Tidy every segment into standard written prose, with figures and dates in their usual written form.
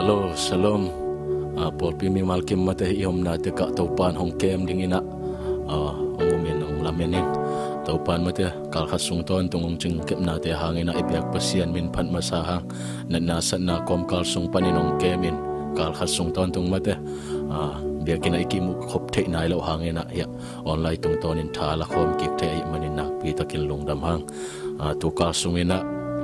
Halo, Shalom. Paul Pimi Malkim mate iom na te ka taupan hong kem dingina. Ngumin ang lamening. Taupan mate kalkasung ton tungong jing kem na te hangin na ibiak pasian min pan masahang na nasa na kom kalsung paninong kemin kalkasung ton tung mate. Biar kina ikimu khop te na ilo hangin na ya online tung tonin thala kom kik te manin na pita kilung damhang. Tu kalsung ina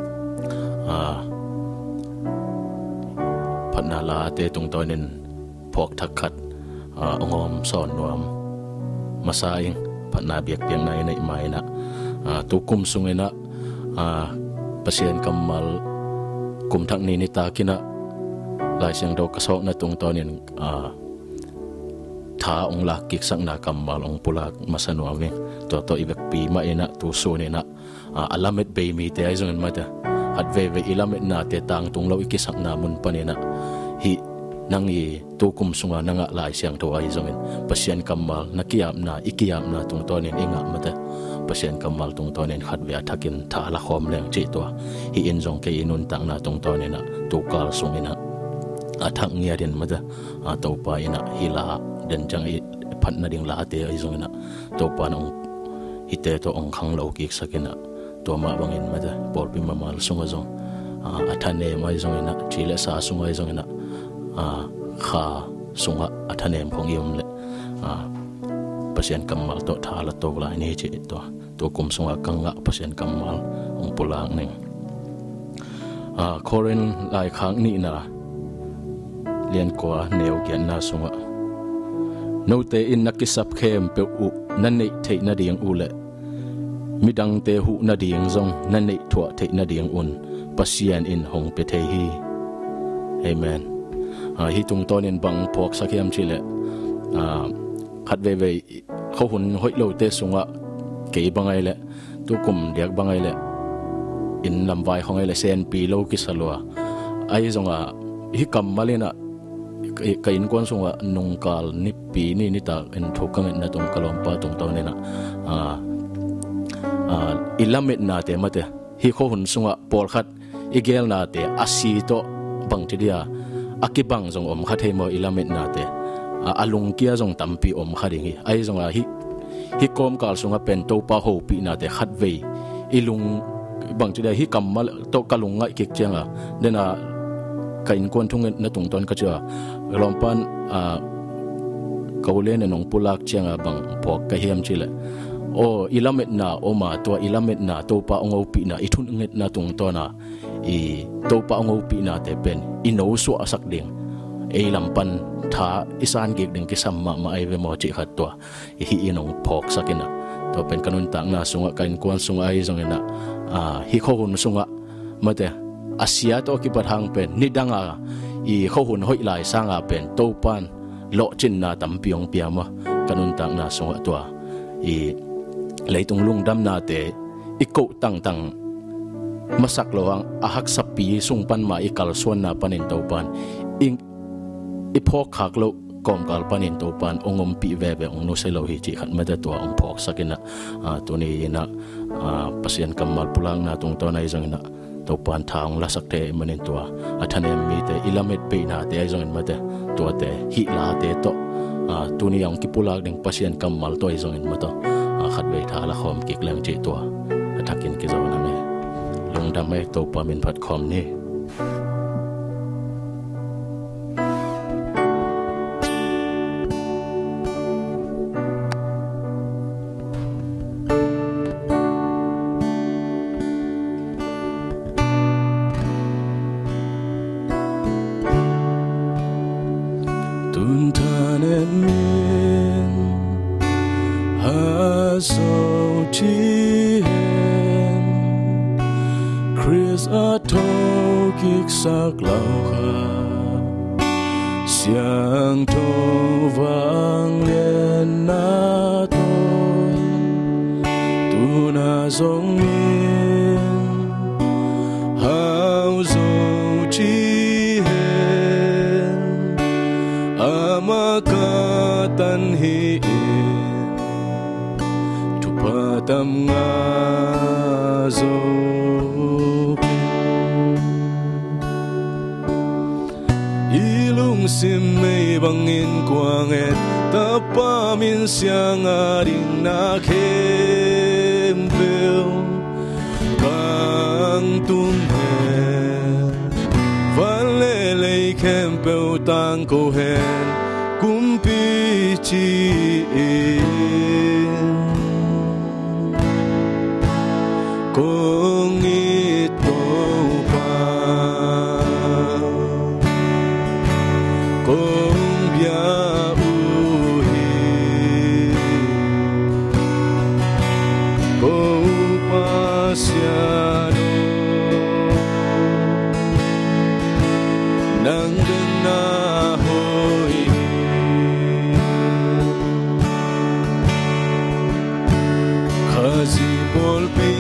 nala te tung tonin pok thakat ongom son nuam masaing patna biak piang nai nai mai na tukum sungena pasien kamal kum thak ni ta kina lai siang do kasok na tung tonin tha ong lak kik sang na kamal ong pulak masanuawing to ibek pi ma ina tu sunena alamet be mi te ai zon mata at ve ilamet na te tang tung lo ikisak na mun panina hi nang i tukum sunga nanga lai siang to ai zongin pasien kamal nakiyam na ikiyam na tung tonin inga mata pasien kamal tung tonin khat ve athakin tha la khom leng chi to hi in zong ke inun tang na tung tonin na tukal sungina athang ngia den mata to pa ina hila den jang i phat na ding la te ai zongina to pa nong hite to ong khang lo ki sakina to ma bangin mata por pi mamal sunga zong athane mai zongina chile sa sunga zongina kha sunga athane phong yom le pasien kamal to thala to la ni chi to kum sunga kanga pasien kamal ong pulang ning koren lai khang ni na lian kwa neu kian na sunga no te in nakisap khem pe u nan nei thei na ding u le midang te hu na ding zong nan nei thua thei na ding un pasien in hong pe thei hi amen hi tung tonin bang pok sakiam chile khat ve kho hun hoi lo te sunga ke bangai le tu kum diak bangai le in lam vai hong le sen pi lo ki salwa ai zonga hi kam malina ka in kon sunga nungkal ni pi ni ta en thokang na tung kalom pa tung tonina ilamet na te mate hi kho hun sunga por khat igel na te asi to bang tidia akibang zong om khathe mo ilamet na te alung kia zong tampi om khadingi ai zonga hi kom kal sunga pen to pa ho pi na te khat ve ilung bang tidia hi kamal to kalunga kik chenga dena kain kon thung na tung ton ka cha lompan kaulen nong pulak chenga bang pok ka hiam chile o ilamet na oma to ilamet na to pa ong pi na ithun nget na tung to na i to pa ong pi na te pen ino su asak ding e lampan tha isan gek ding kisam ma ai ve mo chi khat to hi inong phok sakina to pen kanun tang na sunga kain kon sunga ai zongena hi kho hun sunga mate asia to ki pathang pen nidanga i kho hun hoi lai sanga pen to pan lo chin na tam piong piama kanun tang na sunga to i leitung lung dam na te iko tang masak loang ahak sapi sungpan ma ikal suan na panin taupan ing iphok khak lo kom kal panin taupan ongom pi ve ong no selo hi chi khat mata to ong phok sakina to ni na pasien kamal pulang na tung to nai jang na taupan thang la sak te manin to athanem mi te ilamet pe na te ai jang mate to te hi la te to tu ni ang kipulak ding pasien kamal to ai jang mato khat ve tha la khom kik lang chi to athakin ki zawana me lung dam mai to pa min phat khom ni tun thanen min so chi hen Chris a to kik sak lau kha siang to vang len na to tu na zong min hao zo chi hen amaka tan hi tam nga zo ilung sim mây bangin quanget tapa min siang aring na kempel bang tum vale lei kempel tang ko hen kumpi chi kong ito pa kong biauhi kong pasyano nang ganahoy kasi polpi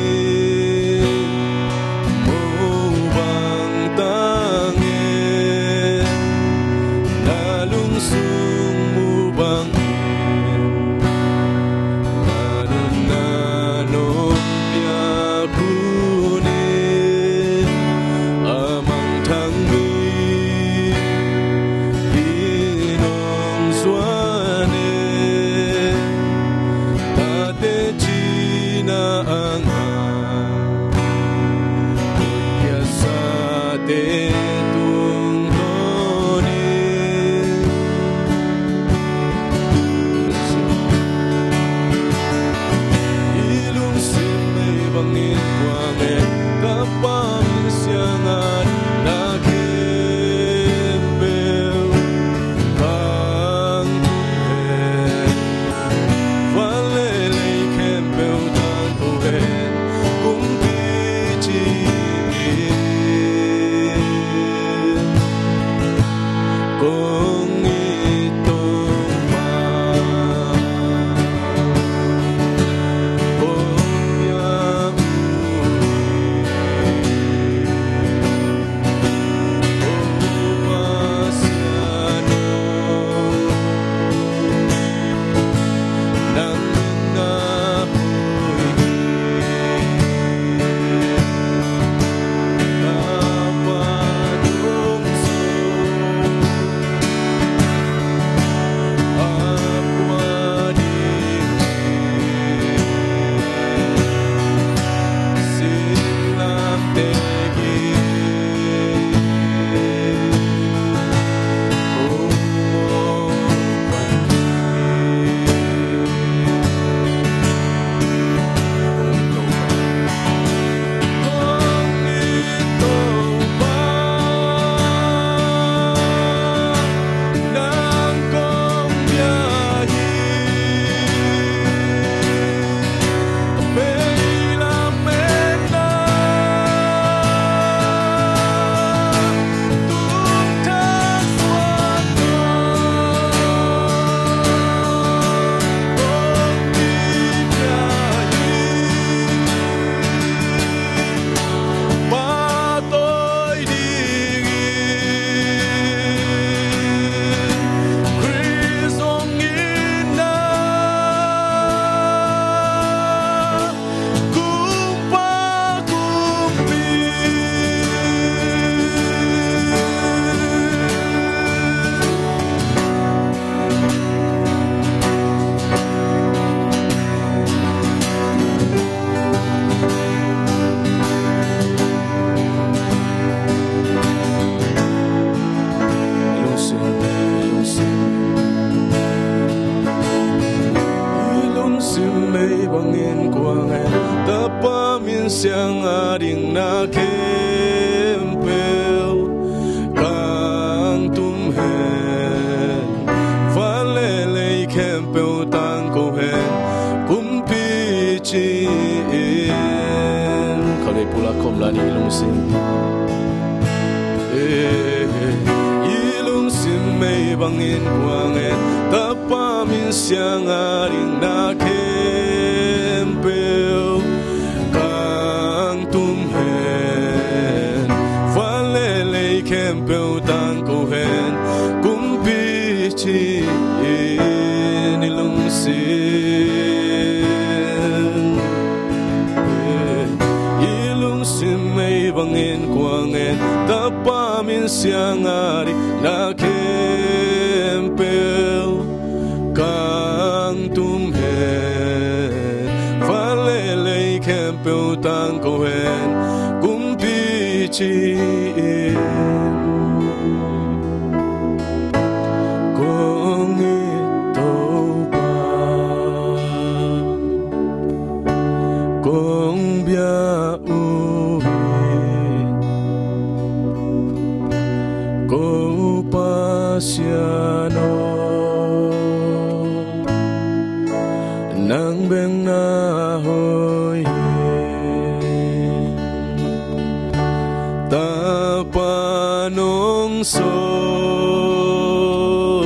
siang ading na kempel kang tumhen valele kempel tang kohen kumpi chin kale pula komlani ilung sim ilung sim mei bangin kuangen tapamin siang ading na kempel kempel tang kohen kumpi chin ilung sim mei bangin kuangen tapamin siang ari na tang ko hen kum pi chi kong ito pa kong bia Siano nang beng na hoy tapanong sol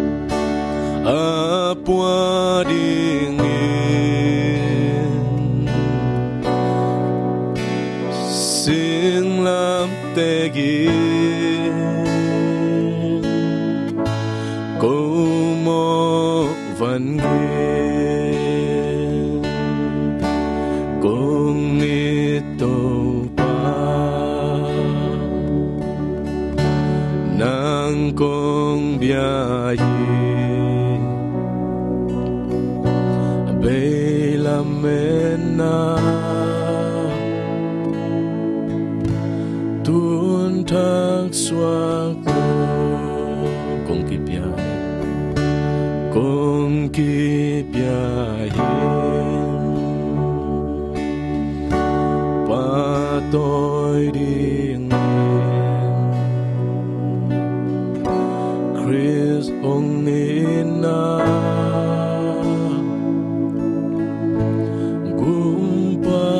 apwa dingin sing lam tegi văn nghe công nghệ tàu pa nang công bia bê la mena tuôn thác xóa công kịp bia kong ki pia hin pa tôi ding Chris ong ina gumpa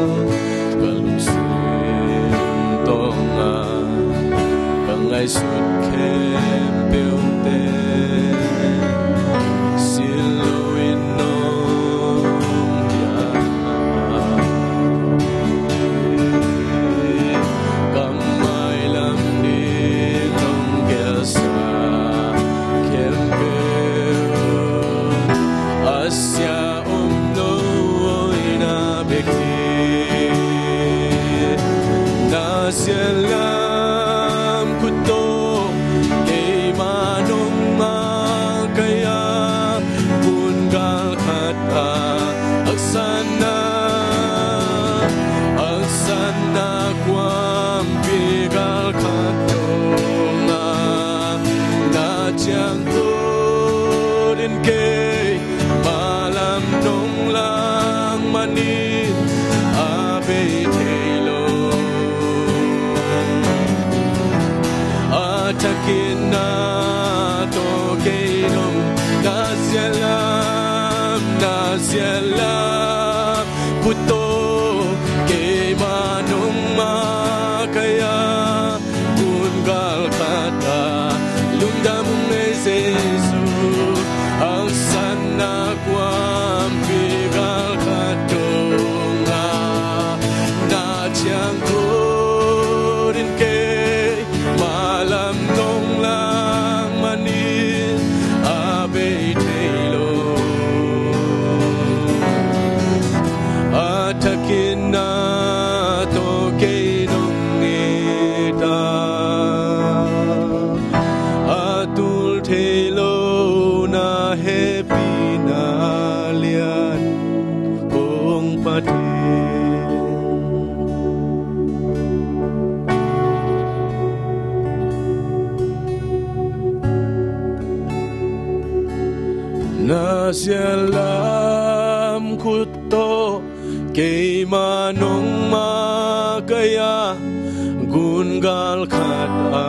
suốt sialam kuto kay manong makaya pungal kata aksana kwam pigal kato na chang din kay malam nong lang manin abe telo atakin na to kay nong nasyalam puto kay manong makaya pungal kata lundam mesesu ang sana kwam pigal katonga na chang din kay malam nong lang manin abe telo atakin na to kay nong ita atul telo na happy na lian kong pati nasyalam kuto kay manong makaya gungal kata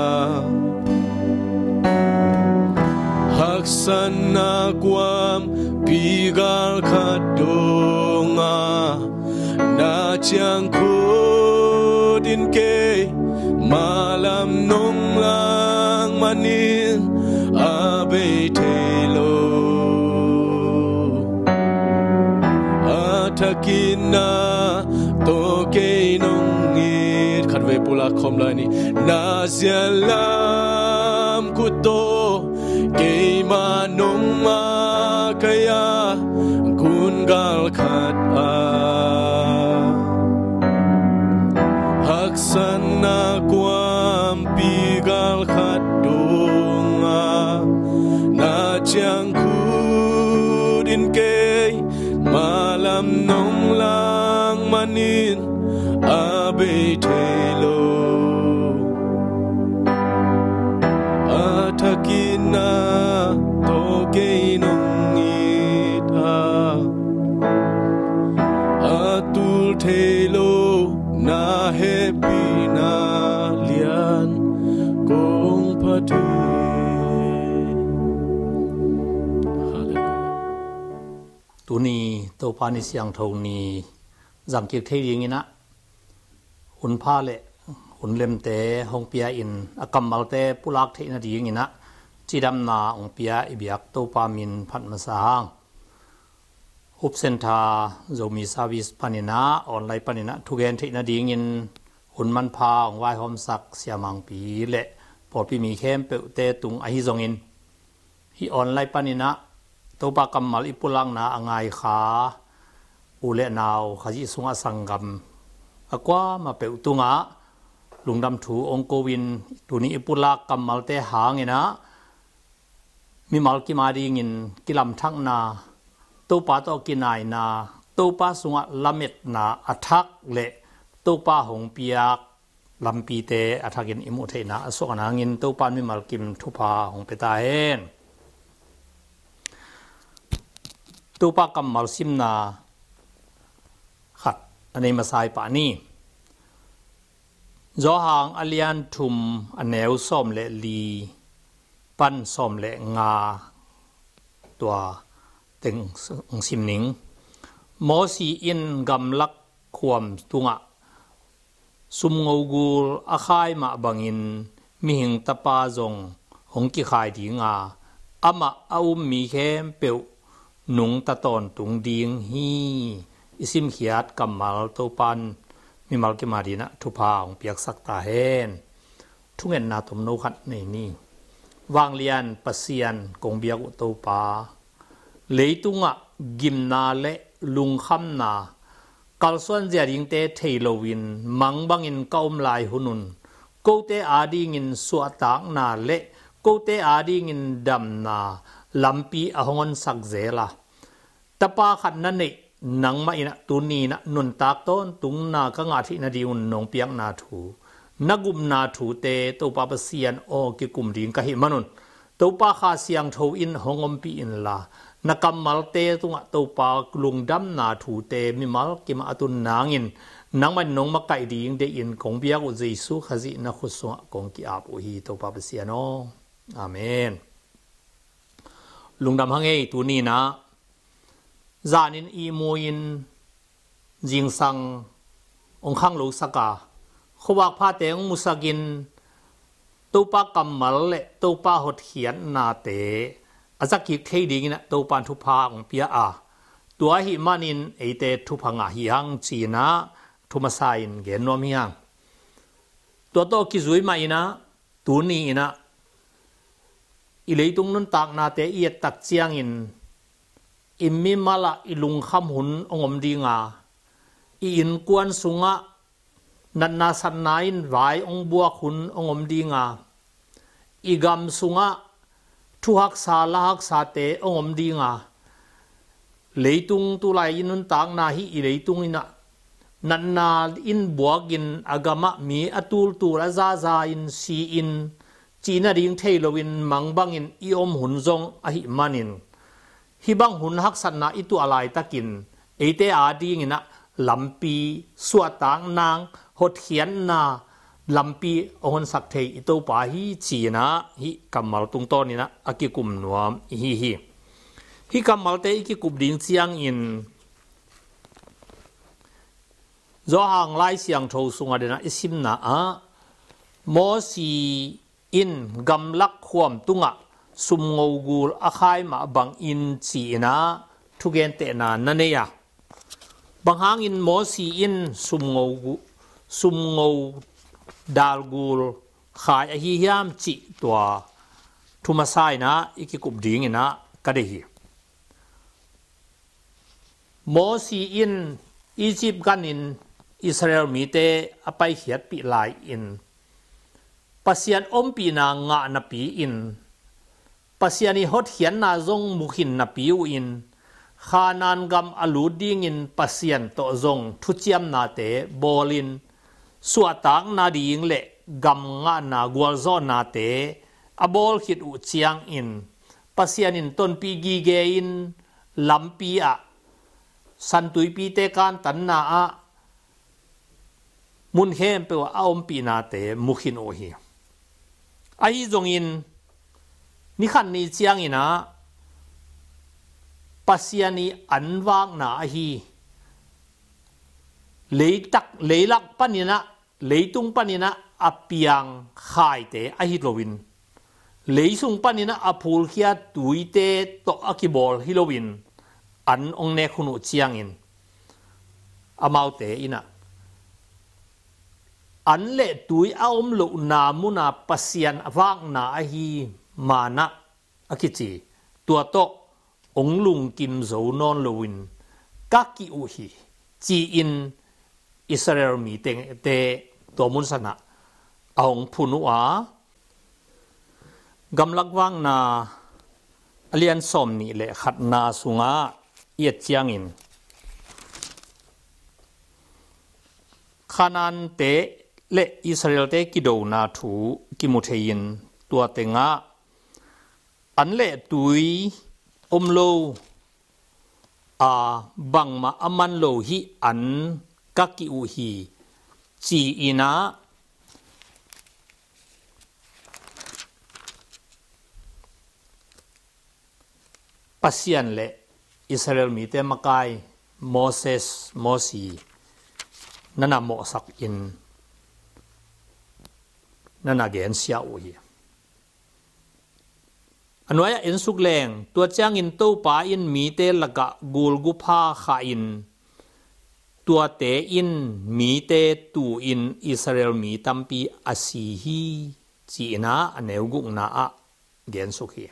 haksan na kwam pigal kadonga na chang din kay malam nong lang manin abe telo atakin na to kay nong ngit kadwe pula khomla ni nasyalam kuto kay manong makaya gungal kata haksan na kwam pigal kadonga na chang din kay malam nong lang manin abe telo atakin na to kay nong ita atul telo na happy na lian kong pati tuni to pani siang thong ni jam ki thei ring ina hun pha le hun lem te hong pia in akam mal te pulak thei na ding ina chidam na ong pia ibyak to pa min phat ma sang hup center zomi service panina online panina thugen thei na ding in hun man pha ong wai hom sak siamang pi le por pi mi khem pe te tung a hi zong in hi online panina to pa kamal ipulang na angai kha ule naw khaji sunga sangam akwa ma pe utunga lungdam thu ongkowin tuni ipulak kamal te hangena mi mal ki mari ngin kilam thak na to pa to kinai na to pa sunga lamet na athak le to pa hong piak lampi te athakin imu theina asokana ngin to pa mi mal kim thupa hong peta hen tupa kamal simna khat anei masai pa ni zo hang alian thum aneu som le li pan som le nga tua teng simning mo si in gam lak khuam tunga sum ngogul akhai ma bangin mi hing tapa zong hong ki khai di nga ama aum mi khem peu nung ta ton tung ding hi isim khiat kamal to pan mi mal ki marina thupa ong piak sak ta hen thungen na tum no khat nei ni wang lian pasian kong biak u to pa leitunga gimna le lung kham na กัลส่วนเจียดิงเตเทโลวินมังบังอินก้มลายหุนุนกูเตอาดิงินสวตากนาเละกูเตอาดิงินดำนาลัมปีอหงอนสักเจลาตะปาขัดนั่นเองนังมาอินะตุนีนะนุนตากต้นตุงนากังอาทินาดีอุนนงเปียงนาทูนักุมนาทูเตตัวปาปเซียนโอกิกุมดิงกะหิมันุนตัวปาคาเสียงโทอินหงอมปีอินลานักมัลเตตุงะตัวปากลุงดำนาทูเตมิมัลกิมาตุนนางอินนังมันนงมาไกดิงเดอินคงเบียกุเจสุขจินักขุสงะคงกิอาบอุฮีตัวปาปเซียนโออาเมนลุงดำฮังเอตุนีนะจานินอีโมยินจิงสังองขังโลสกาขวักพาเตงมุสกินตัวปากำมัลเลตัวปาหดเขียนนาเตอาจักกิเทดิงนะตัวปานทุพาองเปียอาตัวหิมานินเอเตทุพังอาหิฮังจีนะทุมาไซน์เกนนอมิฮังตัวโตกิจุยมาอินะตัวนี้อินะอิเลยตุงนุนตักนาเตอีตักเจียงอินอิมิมาละอิลุงคำหุนองอมดีงาอินกวนสุงะนันนาสันนายนไว้องบัวขุนองอมดีงาอิกามสุงะทุหักษาละหักษาเตองอมดีงาเลยตุงตุลายนุนตางนาฮิอิเลยตุงอินะนันนาอินบัวกินอากามะมีอตูลตูระซาซาอินซีอินจีนาดิงเทโลวินมังบังอินอิอมหุนจงอหิมานินฮิบังหุนฮักสันนาอิตุอะไรตะกินเอเตอาดีงินะลำปีสวดตางนางหดเขียนนาลำปีองค์สักเทอิตุปาฮิจีนะฮิกัมมัลตุงต้นนี่นะอากิกุมนัวฮิกัมมัลเตอิกิกุมดิงเสียงอินจอห่างไล่เสียงโทสุงอเดนะอิสิมนะโมสีอินกำลักความตุงะสุมงูกูลอาคายมาบังอินจีนะทุกเกนเตนานั่นเองบางหางอินโมสีอินสุมงูดาลกูลขายอหิยามจีตัวทุมาไซนะอีกกุบดิ่งนะก็ได้ฮีโมสีอินอียิปต์กันอินอิสราเอลมีเตอไปเขียดปีลายอินปัสยันอมปีนางะนปีอินปัสยานิฮดเขียนนาจงมุขินนปิวอินขานานกำอลูดิงอินปัสยันโตจงทุจยมนาเตบอลินสวตางนาดิงเละกำงะนากวลโซนาเตอบอลขิดอุเชียงอินปัสยานินต้นปีกีเกอินลำปีอะสันตุยปีเตกันตันนาอะมุนเฮมเปว่าอมปีนาเตมุขินโอฮีไอจงอินนี่ขันนี้เจียงอินะปัสยานีอันวางนาฮีเลยลักปันนะเลยตุงปันนะอภิยังขายเตอฮิโลวินเลยสุงปันนะอพูลขียตุยเตโตอคิบอลฮิโลวินอันองเนคุนุเจียงอินอามาเตอินะอันเละตุยอาอมลุนามุนาปัสยันวางนาฮีมานะอากิจีตัวโตองลุงกิมโซนอนลวินกักกิอุฮีจีอินอิสราเอลมีเตตัวมุนสนะองพุนุอากำลังว่างนาเลียนสมนี่แหละขัดนาสุงาเอียดเจียงอินขานานเตและอิสราเอลเตกิโดนาถูกิมุเทยินตัวเตงะอันเละตุยอมโลบังมาอามันโลหิอันกักกิอุฮีจีอินะปัสยันเละอิสราเอลมีเตมกายโมเสสโมซีนั่นน่ะโมสักอินนั่นน่ะเกนเสียอุฮีอันว่าอินสุกแรงตัวจ้างอินตู้ป่าอินมีเตลกะกูลกุพาขาอินตัวเตอินมีเตตูอินอิสราเอลมีตัมปีอาซีฮีจีนะอันเนวกุงนาอะเกนสุขี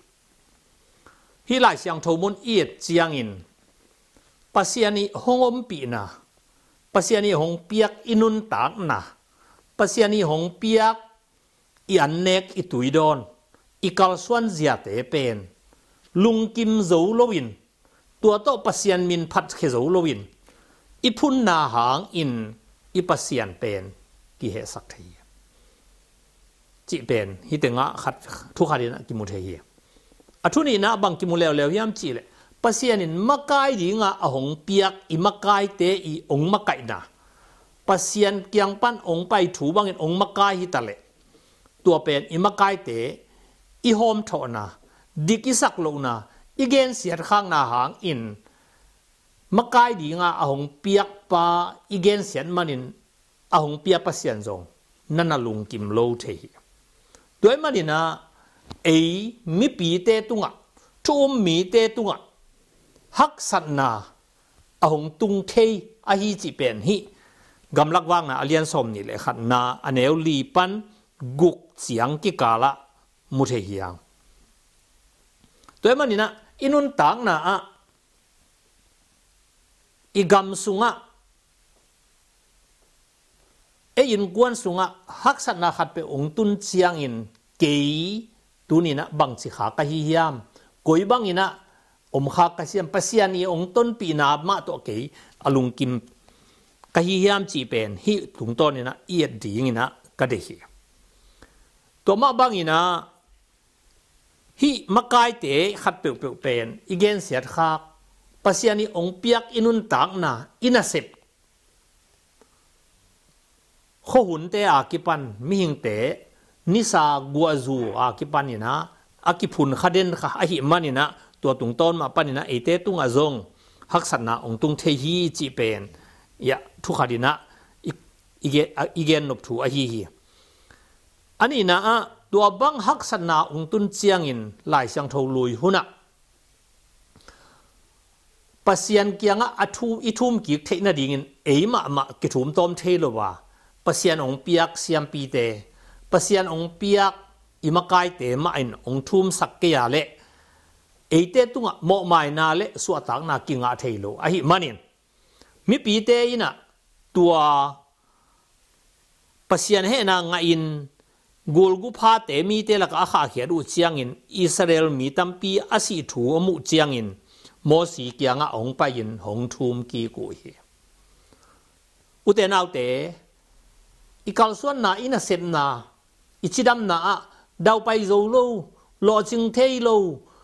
ฮิไลเสียงทมุนเอียดจียงอินปัสยานิฮงอมปีนะ pasien ni hong piak inun tak na pasien ni hong piak i annek i tuidon i kalsuan zia te pen lung kim zo lowin tua to pasien min phat khe zo lowin i phun na hang in i pasien pen ki he sak thei chi pen hi te nga khat thu kharina ki mu the hi athuni na bang ki mu lew lew yam chi le pasien in makai di nga ahong piak i makai te i ong makai na pasien kyang pan ong pai thu bang in ong makai hi tale tua pen i makai te i hom tho na dikisak lo na igen siat khang na hang in makai di nga ahong piak pa igen sian manin ahong pia pasien zong nana lung kim lo the hi toy manina ei mi pi te tunga thum mi te tunga hak sat na ahong tung thei a hi chi pen hi gamlak wang na alian som ni le khat na aneu li pan guk chiang ki kala mu the hiang toy manina inun tang na a igam sunga e in guan sunga hak sat na khat pe ong tun chiang in kei tunina bang chi kha ka hi hiam koi bang ina om kha ka siam pasian i ong ton pi na ma to kei alung kim ka hi hiam chi pen hi tung ton ina i ding ina ka de hi to ma bang ina hi makai te khat pe pe pen igen siat kha pasian i ong piak inun tak na ina sep kho hun te a ki pan mi hing te nisa gua zu a ki pan ina a ki phun khaden kha a hi manina to tung ton ma panina ete tung a zong hak sat na ong tung the hi chi pen ya thu khadina igen nop thu a hi hi ani na a to bang hak sat na ong tun chiang in lai sang tho lui huna pasien kianga athu ithum ki theina dingin eima ma ki thum tom thelo wa pasien ong piak siam pi te pasien ong piak imakai te ma in ong thum sak ke ya le eite tunga mo mai na le suwa tak na kinga theilo a hi manin mi pi te ina tua pasien he na nga in golgu pha te mi te la ka kha khia du chiang in Israel mi tampi asi thu amu chiang in mo si kianga ong pa in hong thum ki ku hi uten autte ikal suan na ina set na ichidam na a dau pai zo lo lo ching thei lo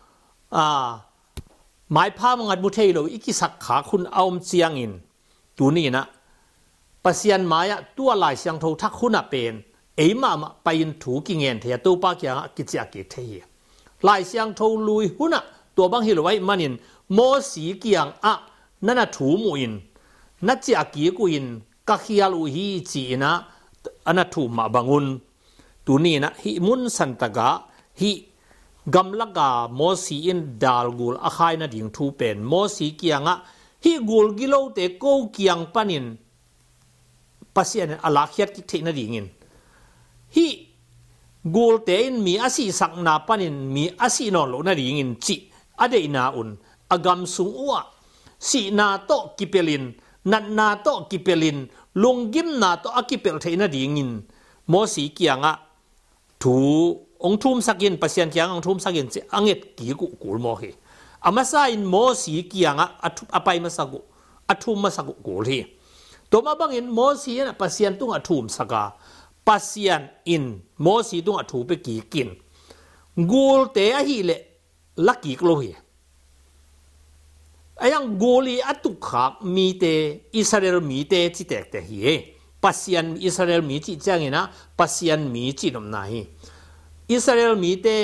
mai pha mangat mu thei lo ikisak kha khun aum chiang in tu ni na pasian maya tua lai siang tho thak khuna pen eima ma pain thu ki ngen thia to pa kya ki chia ki thei lai siang tho lui huna to bang hi lo wai manin mo si kiang a nana thu mu in na chia ki ku in ka khial u hi chi na ana thu ma bangun tu ni na hi mun santaga hi gamlaga mo si in dalgul a khai na ding thu pen mo si kianga hi gul gilo te ko kiang panin pasien ala khiat ki theina ding in hi gul te in mi asi sak na panin mi asi no lo na ding in chi ade na un agam sung uwa si na to kipelin nat na to kipelin lunggim na to akipel theina ding in mo si kianga thu ong thum sakin pasien kyang ong thum sakin che anget ki ku kul mo hi amasa in mo si kianga athu apai masagu athum masagu kul hi to ma bang in mo si na pasien tung athum saka pasien in mo si tung athu pe ki kin gul te a hi le laki klo hi ayang goli atuk khak mi te Israel mi te chi tek te hi pasien Israel mi chi chang ina pasien mi chi nom na hi Israel mi te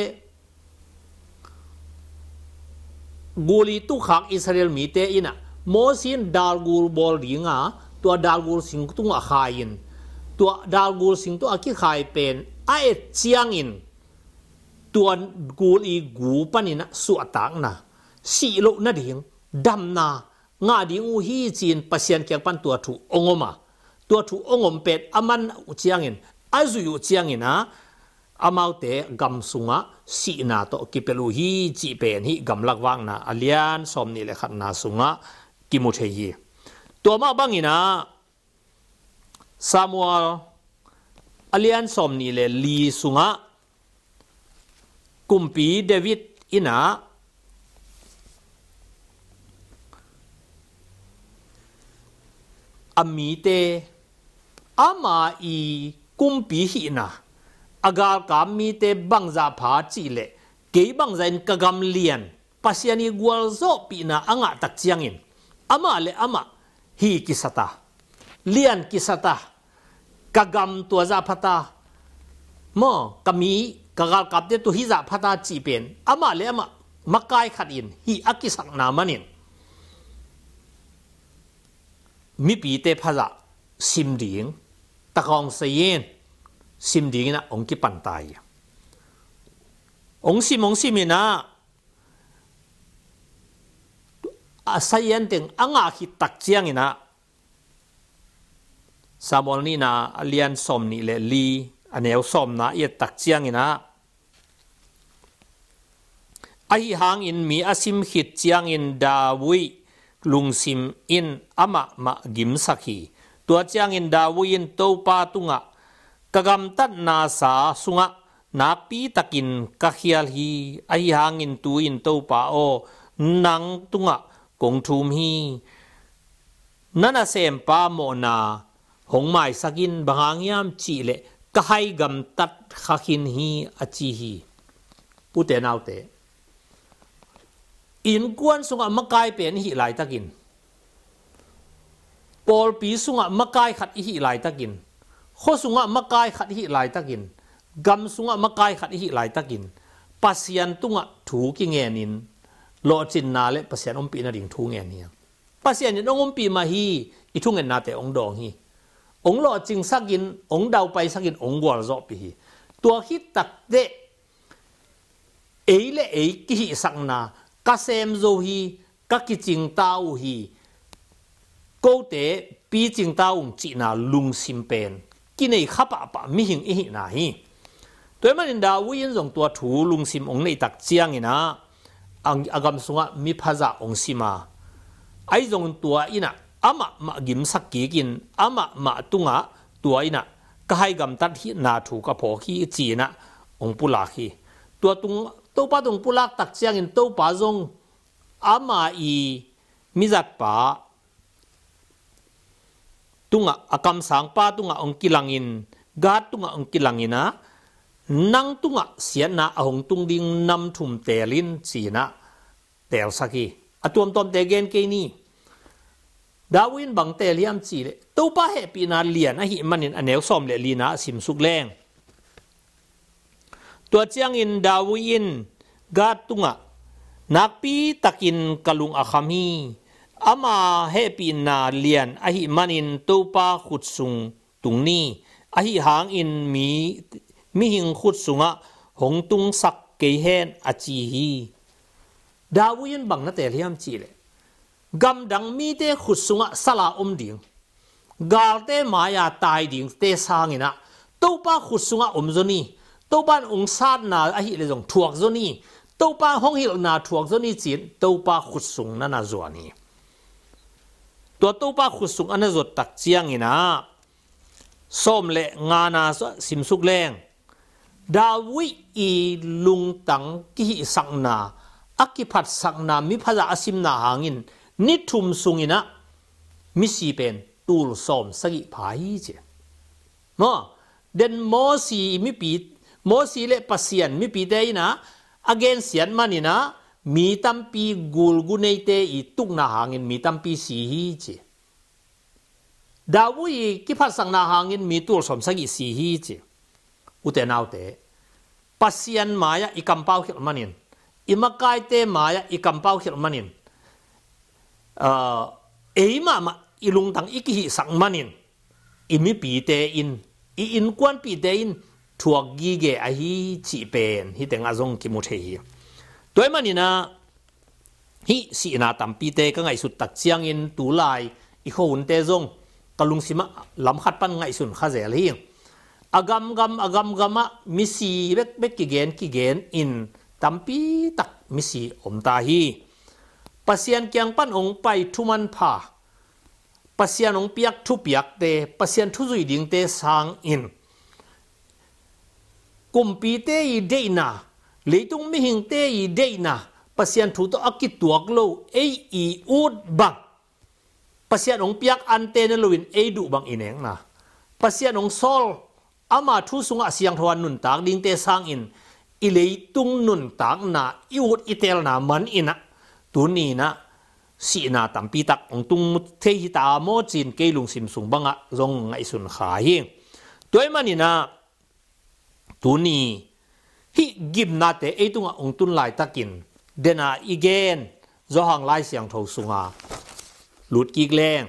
goli tu khak Israel mi te ina mosin dalgul bol ringa tua dalgul sing tung a khain tua dalgul sing tu aki khai pen a e chiang in tua gul i gu panina su atang na si lo na ding dam na nga ding u hi chin pasien kyang pan tua thu ongoma tua thu ongom pet aman u chiang in azu yu chiang ina amaute gam sunga si na to kipelu hi chi pen hi gam lakwang na alian som ni le khat na sunga kimu the hi to ma bangina ซามูเอลอเลียนสมนี่เลยลีสุงะกุมปีเดวิดอินาอามีเตอามาอีกุมปีหินาอากาศามีเตบังซาผาจีเลเกี่ยบังซาอินกะกำเลียนปัสยานีกวลโซปีนาอ่างตักเจียงอินอามาเลอามาฮีกิสตาเลียนกิสตากะกำตัวซาพัตามอกะมีกะกากับเดตุฮิซาพัตาจีเป็นอามาเลอามามักไกขัดอินฮีอักิสักนามันินมีปีเตพะละซิมดิงตะกองเสียนซิมดิงนะองค์กิปันตายองค์ซิมินะอาศัยยันเต็งอ่างหิตักเจียงนะสามวันนี้นะเลียนสมนี่เลลีอันเอวสมนะเยตักเจียงนะไอหางอินมีอาซิมหิตเจียงอินดาวิลุงซิมอินอามากิมสักฮีตัวเจียงอินดาวินโตปาตุงะกะกำตัดนาสาสุงะนาปีตะกินกะเขียลฮีไอหางอินตูอินโตปาโอนังตุงะกงทุมฮีนั่นเสมปาโมนาหงไม้สักินบางยามจีเลกะให้กำตัดขักินฮีอจีฮีพูดแต่นาวเตอินกวนสุงะมะกายเป็นฮีหลายตะกินปอลปีสุงะมะกายขัดฮีหลายตะกินโคสุงะมะกายขัดฮีหลายตะกินกำสุงะมะกายขัดฮีหลายตะกินปัสยันตุงะถูกิเงนินโลจินนาเลปัสยันอมปีนาดิ่งทูเงนี่ปัสยันนี่องอมปีมาฮีอีทุ่งเงินนาแต่องดองฮีองโลจิงสักินองดาวไปสักินองวอลโซปีฮีตัวฮิตตักเดเอเลเอกิฮิสักนากะเซมโซฮีกะกิจิงตาวฮีโกเตปีจิงตาวจีนาลุงซิมเป็นกินไอขับปะมิหิงอีนาฮีตัวมันดาวินส่งตัวถูลุงซิมองในตักเจียงนะอากำสุงะมีภาษาองซิมาไอส่งตัวอินะอามากิมสักกีกินอามาตุงะตัวอินะก็ให้กำตัดที่นาถูกกระโผกีจีนะองปุลาคีตัวตุงตัวป้าตุงปุลาตักเจียงอินตัวป้าจงอามาอีมิจัดป้าตุงะอากำสังป้าตุงะองกิลังอินกาตุงะองกิลังอินะนังตุงะเสียนะองตุงดิงนำทุ่มเตลินจีนะเตลสักีอตัวมตอมเตเกนเกนี่ดาวินบังเตลิยมจีเลตัวป้าเฮปีนาเลียนหิมันินอเนวซอมเลลีนาสิมสุกแรงตัวเจียงอินดาวินกาตุงะนักปีตักินกะลุงอาคามีอามาเฮปีนาเลียนหิมันินตัวป้าขุดสุงตุงนี้หิหางอินมีหิงขุดสุงะหงตุงสักเกยเฮนอจีฮีดาวินบังนาเตลิยมจีเลกำดังมีเตขุดสุงะสลาอมดิ่งกาลเตมายาตายดิ่งเตสางินะตัวป้าขุดสุงะอมจนีตัวป้าองซาดนาอหิเลจงถวกจนีตัวป้าห้องหิลนาถวกจนีจีนตัวป้าขุดสุงนั่นน่ะจวนีตัวป้าขุดสุงอันนั้นจดตักเจียงงินะส้มเละงานาสิมสุกแรงดาวิอีลุงตังกิหิสังนาอักกิพัดสังนามิพะละอสิมนาหางินนิทุมสุงินะมิสีเป็นตูลส้มสกิพายเจเนาะเดนโมสีมิปีโมสีเลปัสยันมิปีเตยนะอเกนเสียนมันนี่นะมีตัมปีกูลกุเนเตอีตุกนาหางินมีตัมปีสีฮีเจดาวิกิพัดสังนาหางินมีตูลส้มสกิสีฮีเจอุเตนาวเตปัสยันมายาอิกัมเปาขิลมันินอิมากายเตมายาอิกัมเปาขิลมันินมาอิลุงตังอิกิหิสังมันินอิมิปีเตอินกวนปีเตอินทัวกีเกอหิจีเป็นฮิเตงอาจงกิมุเทฮีตัวมันนี่นะฮิสีนาตัมปีเตก็ไงสุดตักเจียงอินตูไลอิโคหุนเตจงกลุงสิมะลำขัดปันไงสุนข้าเจลีอากำมะมิสีเบกกิเกนอินตัมปีตักมิสีอมตาฮีปัสยันเกียงปันองไปทุมันพาปัสยานองเปียกทุเปียกเตปัสยานทุจุยดิ่งเตสางอินกุมปีเตยเดน่าเลยตุงไม่หิงเตยเดน่าปัสยานทุตอักกิตัวกโลเอีอูดบังปัสยานองเปียกอันเตนลวินดูบังอินเองนะปัสยานองโซลอามาทุสุงอาเสียงทวันนุนตากดิ่งเตสางอินอิเลยตุงนุนตากนาอีอูดอิเตลนามันอินะตัวนี้นะสีนาตัมปีตักองตุงมุเทหิตาโมจินเกลุงซิมสุงบังอะจงไงสุนขาเฮงตัวมันนี่นะตัวนี้ฮิกิมนาเตไอตุงอะองตุนไลตักินเดน่าอีเกนจอหังไลเสียงทอสุงาหลุดกิกแรง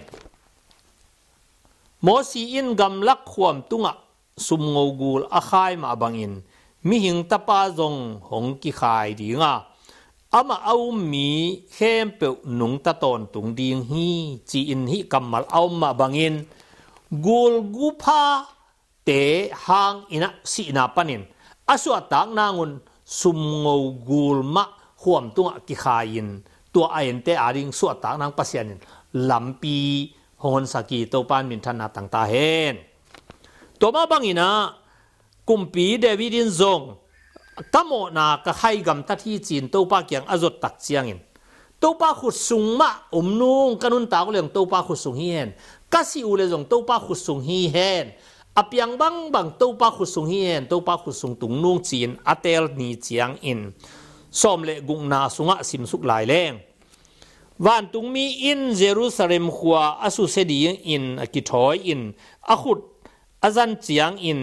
โมซีอินกำลักความตุงอะสุมงูกูลอาคายมาบังอินมิหิงตาปาจงหงกิขายดีงาอามาเอามีเข้มเปนุงตะตอนตุงดิงฮีจีอินฮีกำมัลเอามาบังอินกูลกูพาเตหางอินะสีนาปันินอาสวดตักนางุนสุมงูกูลมะขวมตุงกิขายินตัวไอเอ็นเตอาริงสวดตักนางปัสยานินลำปีฮอนสกีโตปานมินทันนาตังตาเฮนตัวมาบังอินะกุมปีเดวิดินซงตั้มโอนาก็ให้กำตัดที่จีนตัวปากอย่างอจดตักเจียงอินตัวปากขุดสูงมะนุ่งกันุนตากเรื่องตัวปากขุดสูงฮีเฮนก็สิอุเลจงตัวปากขุดสูงฮีเฮนอเปียงบังตัวปากขุดสูงฮีเฮนตัวปากขุดสูงตุงนุ่งจีนอเตลนีเจียงอินสมเลกุงนาสุงะสิมสุกหลายแรงวันตุงมีอินเยรูซาเล็มขัวอสุเซดีอินอกิทอยอินอขุดอาจันเจียงอิน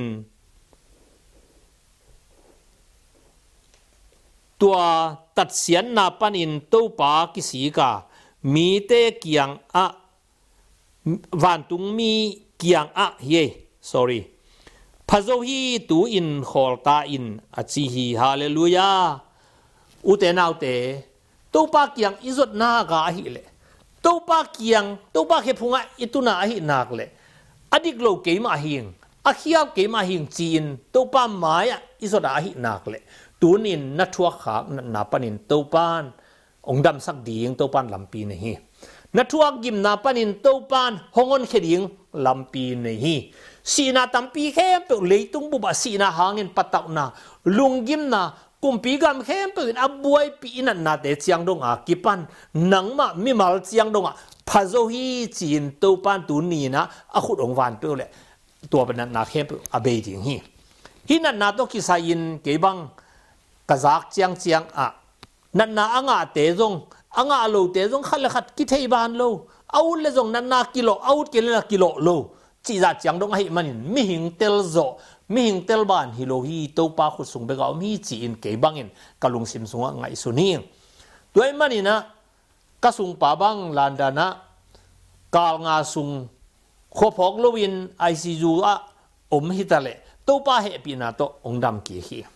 ตัวตัดเสียนนาปันอินตัวปากิสีกามีเตเกียงอะวันตุงมีเกียงอะเย่ sorry พระเจ้าฮีตูอินขอลตาอินอจิฮีฮาเลลูยาอุเตนาวเตตัวปาเกียงอิจดนากาฮิเลตัวปาเกียงตัวปาเคพุงะอิตุนาฮินักเลอดีกโลเกมาหิงอาขี้ยาเกมาหิงจีนตัวปามายะอิจดาฮินักเลตูนินนัทวักขากนาปนินตัวปานองดำสักดีงตัวปานลำปีนี่นัทวักยิมนาปนินตัวปานฮงอนเขดิงลำปีนี่สีนาตัมปีเข้มเปเลยตุงบุบสีนาหางินปัตตานาลุงยิมนากุมปีกำเข้มเป็นอับบวยปีนันนาเตเจียงดงอากิปันนังมามิมาลเจียงดงอาพาโซฮีจีนตัวปานตูนีนะอาขุดองวันเปเลยตัวเป็นนาเข้มเป็นอเบดิงฮีนันนาตัวกิสายินเก็บังกษักเจียงอะนันนาอ่างเตจงอ่างโลเตจงขัดขัดกิเทบานโลเอาเลยจงนันนากิโลเอากิโลกิโลโลจีจัดเจียงดงให้มันมิหิงเตลโซมิหิงเตลบานฮิโลฮีตัวปาขุดสูงไปก็มีจีนเก็บังอินกะลุงซิมสูงไงสุนีด้วยมันนี่นะกะสุงป่าบังลานดานะกาลงาสุงขบพกโลวินไอซียูอะฮิตาเลตัวปาเฮปีนาโตองดำกี่ฮี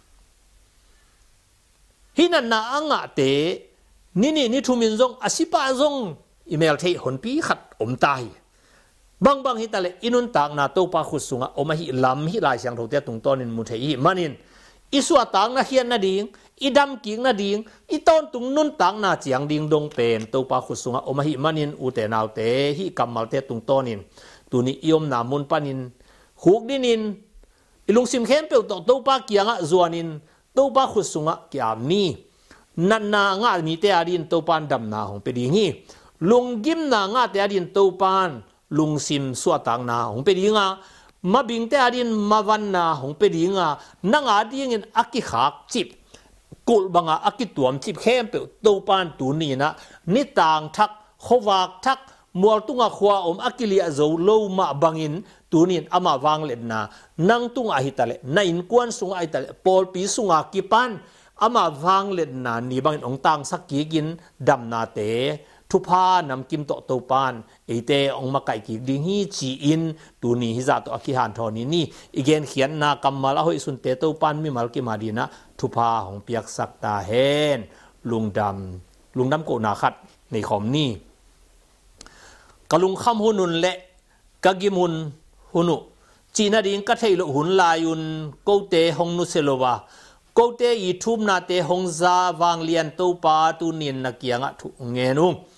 ฮินันนาอ่างเตนี่ทุมินซงอาศิปาซงอีเมลเทหนปีขัดตายบางฮิตาเลอินุนตากนาโตปาขุดสุงะมาฮิลำฮิลายเสียงถูกเตะตุงต้นินมุเทอีมันินอิสวาตากนาเฮียนนาดิงอิดำกิงนาดิงอิต้นตุงนุนตากนาเจียงดิงดงเป็นโตปาขุดสุงะมาฮิมันินอุเตนาวเตฮิกัมมัลเตตุงต้นินตุนิยมนามุนปานินหุกดินินอิลุงซิมเข้มเปิลโตปาเกียงะจวนินตัวปาขุดสุงะกี่อามีนันนางามีเตอาดินตัวปานดำนาของเปดีงี้ลุงกิมนางาเตอาดินตัวปานลุงซิมสวดตังนาของเปดีงามาบิงเตอาดินมาวันนาของเปดีงานางอาดิยินอักขิขากจิบกุลบังอักขิตัวมจิบเข้มเปตัวปานตูนีนะนิต่างทักขวากทักมัวตุงขวาอักขิลีอาโจโลมาบังอินตูนินอามาวางเล็ดนานังตุงอาหิตาเลนัยนกวนสุงอาหิตาเลปอลปีสุงอากิปันอามาวางเล็ดนานี่บางองตังสักกีกินดำนาเตทุพานำกิมโตโตปานเอเตองมาไก่กีดิงฮีจีอินตูนีฮิซาโตอคิฮันทอนีนี่อีเกนเขียนนากัมมาลาหอยสุนเตโตปานมิมัลกิมาดีนะทุพาของเปียกสักตาเฮนลุงดำโกนาคัดในคอมนี่กะลุงคำหุนุนเละกะกิมุนหุนุจีนาดิงกัทเฮลหุนลายุนโกเตฮงนุเซโลวาโกเตอีทุมนาเตฮงซาวางเลียนโตปาตูนินนักยังะทุเงนุ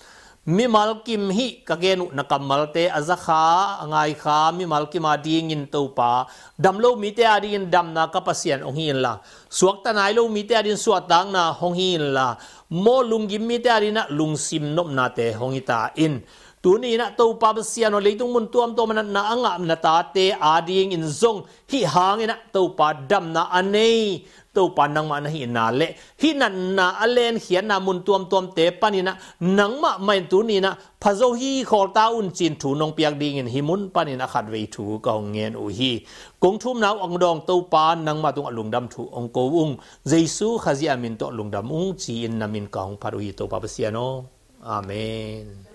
mi mal kim hi ka genu na kamal te azakha angai kha mi mal ki ma ding in to pa dam lo mi te adin dam na kapasian ong hin la suak tanai lo mi te adin suat tang na hong hin la mo lung gim mi te adina lung sim nom na te hong ita in tu ni na to pa basian o leitung mun tuam to man na anga na ta te ading in zong hi hang ina to pa dam na anei to pa nang ma na hi na le hi nan na alen hian na mun tuam te panina nang ma mai tu ni na phazo hi khol ta un chin thu nong piak ding in himun panina khat vei thu ka ngen u hi kong thum naw ang dong to pa nang ma tung alung dam thu ong ko ung jesu khazi amin to lung dam ung chi in namin ka ong paru hi to pa basiano amen